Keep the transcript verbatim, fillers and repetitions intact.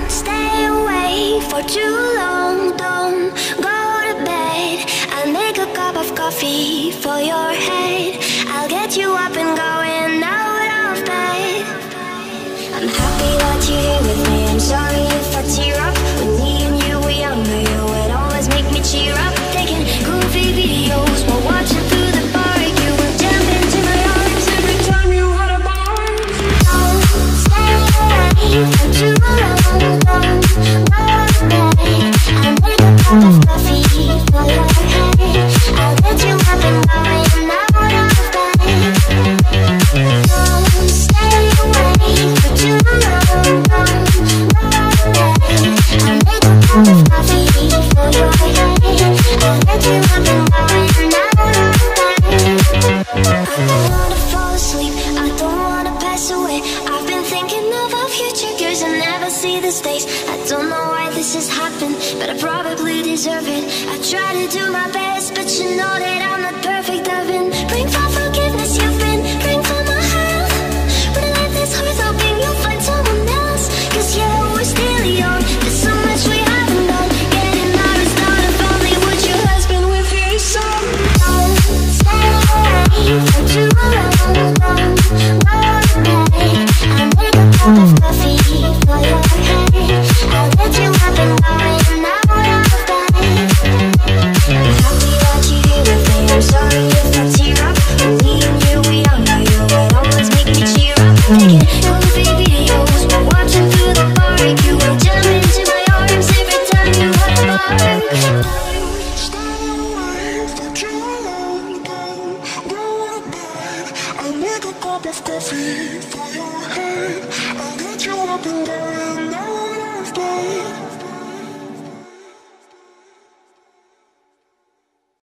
stay away for too long, don't go to bed. I'll make a cup of coffee for your head. I'll get you up and going out of bed. I'm happy that you're here with me. I'm sorry if I tear up. When me and you were younger, you would always make me cheer up. Taking goofy videos while watching through the park. You would jump into my arms every time you had a bar. Don't stay away for too long, don't go to bed. I'll make a cup of coffee for your head. I'll get you up and going out of bed. Don't stay away for too long, don't go to bed. I'll make a cup of coffee for your head. I'll get you up and going out of bed. I don't wanna fall asleep, I don't wanna pass away. I've been thinking of our future years and never see this days. I don't know why this has happened, but I probably deserve it. I try to do my best, but you know that I'm not perfect. I've been praying for forgiveness, you've been praying for my health. When life is hard, hoping you'll find someone else. Cause yeah, we're still young, there's so much we haven't done. Getting married, start a family, would your husband with your son? Don't stay away for too long, don't go to bed. I'll make a cup of coffee for your head. I'll get you up and going out of bed. I'm happy that you're here with me. I'm sorry if I tear up. When me and you were younger, you would always make me cheer up. Taking goofy videos while watching through the park. You would jump into my arms every time you had a bark. Stay away for too long, don't go to bed. I'll make a cup of coffee for your head. I'll get you up and going out of bed.